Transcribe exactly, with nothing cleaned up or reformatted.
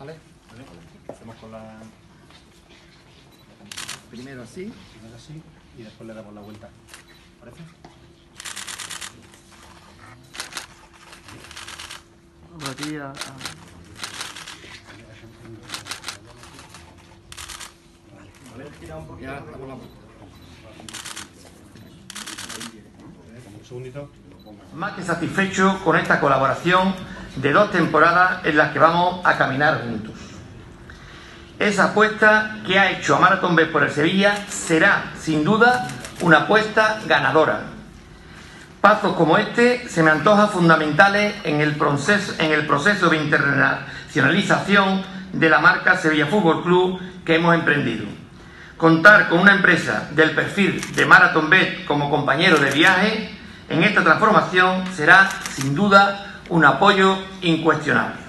¿Vale? ¿Vale? Hacemos con la... Primero así. Primero así y después le damos la vuelta. ¿Parece? Por aquí a... a... Ya, damos la vuelta. Un segundito. Más que satisfecho con esta colaboración de dos temporadas en las que vamos a caminar juntos. Esa apuesta que ha hecho a Marathon Bet por el Sevilla será, sin duda, una apuesta ganadora. Pasos como este se me antojan fundamentales en el proceso, en el proceso de internacionalización de la marca Sevilla Fútbol Club que hemos emprendido. Contar con una empresa del perfil de Marathon Bet como compañero de viaje en esta transformación será, sin duda, un apoyo incuestionable.